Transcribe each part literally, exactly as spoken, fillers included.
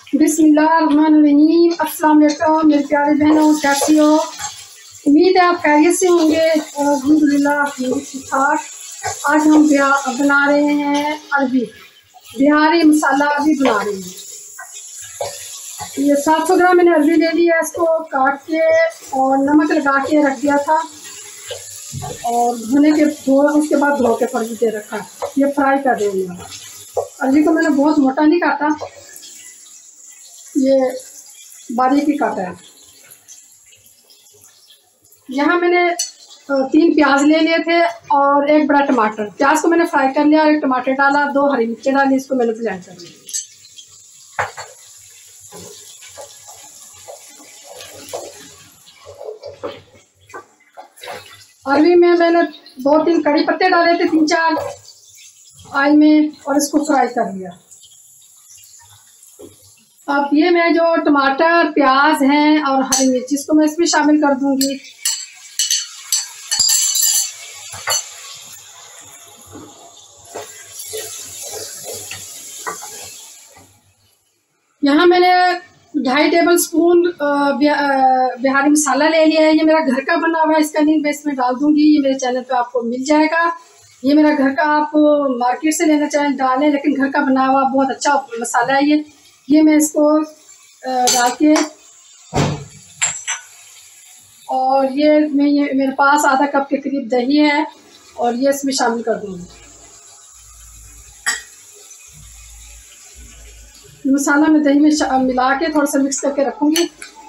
बिस्मिल्लाहिर्रहमानिर्रहीम। अस्सलाम वालेकुम मेरे प्यारे बहनों, कैसी हो? उम्मीद है आप खैरियत से होंगे और अल्हम्दुलिल्लाह ठीक ठाक। आज हम बना रहे हैं अरबी, बिहारी मसाला अरबी बना रहे हैं। ये सात सौ ग्राम मैंने अरबी ले ली है। इसको काट के और नमक लगा के रख दिया था और धोने के धो उसके बाद धो के फ्रिज दे रखा है। ये फ्राई कर रही हूँ। अरबी को मैंने बहुत मोटा नहीं काटा, ये बारीक ही काटा है। यहाँ मैंने तीन प्याज ले लिए थे और एक बड़ा टमाटर। प्याज को मैंने फ्राई कर लिया और एक टमाटर डाला, दो हरी मिर्ची डाली, इसको मैंने ब्लेंड कर लिया। अरबी में मैंने दो तीन कड़ी पत्ते डाले थे, तीन चार ऑयल में, और इसको फ्राई कर लिया। अब ये मैं जो टमाटर प्याज हैं और हरी मिर्ची, इसको मैं इसमें शामिल कर दूंगी। यहाँ मैंने ढाई टेबल स्पून बिहारी मसाला ले लिया है। ये मेरा घर का बना हुआ है, इसका लिंक मैं इसमें डाल दूंगी। ये मेरे चैनल पे आपको मिल जाएगा। ये मेरा घर का, आप मार्केट से लेना चाहें डालें, लेकिन घर का बना हुआ बहुत अच्छा मसाला है ये। ये मैं इसको डाल के, और ये मैं ये मेरे पास आधा कप के करीब दही है और ये इसमें शामिल कर दूँगी। मसाला में दही में मिला के थोड़ा सा मिक्स करके रखूँगी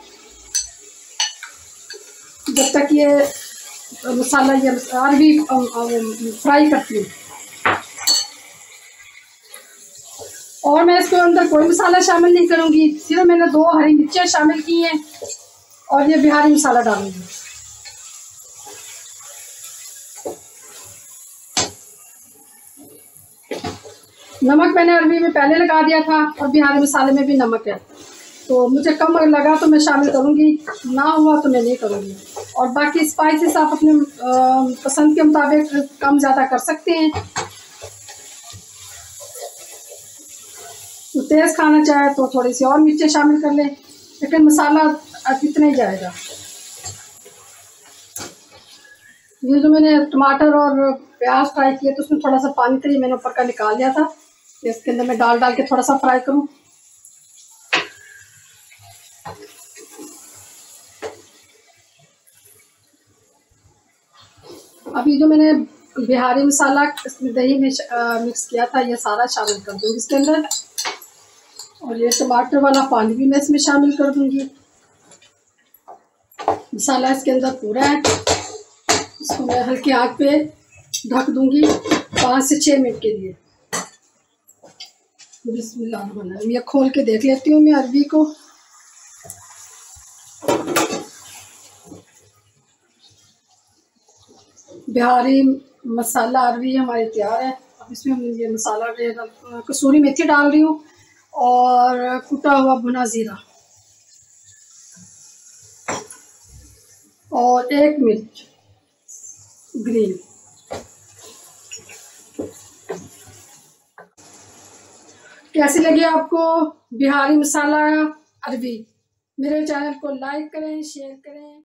जब तक ये मसाला ये अरबी फ्राई करती हूँ। और मैं इसके अंदर कोई मसाला शामिल नहीं करूँगी, सिर्फ मैंने दो हरी मिर्चियाँ शामिल की हैं और ये बिहारी मसाला डालूंगी। नमक मैंने अरबी में पहले लगा दिया था और बिहारी मसाले में भी नमक है, तो मुझे कम लगा तो मैं शामिल करूँगी, ना हुआ तो मैं नहीं करूँगी। और बाकी स्पाइसेस आप अपने पसंद के मुताबिक कम ज़्यादा कर सकते हैं। तो तेज़ खाना चाहे तो थोड़ी सी और मिर्चें शामिल कर लें, लेकिन मसाला इतना ही जाएगा। ये जो मैंने टमाटर और प्याज फ्राई किया तो उसमें थोड़ा सा पानी था, ये मैंने ऊपर का निकाल लिया था। इसके अंदर मैं डाल डाल के थोड़ा सा फ्राई करूँ। अभी जो मैंने बिहारी मसाला इसमें दही में मिक्स किया था, ये सारा शामिल कर दूँगी इसके अंदर। और ये टमाटर वाला पानी भी मैं इसमें शामिल कर दूँगी। मसाला इसके अंदर पूरा है। इसको मैं हल्की आंच पे ढक दूँगी पाँच से छः मिनट के लिए। बिस्मिल्लाह, ये खोल के देख लेती हूँ मैं अरबी को। बिहारी मसाला अरबी हमारी तैयार है। अब इसमें हम ये मसाला, कसूरी मेथी डाल रही हूँ और कुटा हुआ भुना जीरा और एक मिर्च ग्रीन। कैसी लगी आपको बिहारी मसाला अरबी? मेरे चैनल को लाइक करें, शेयर करें।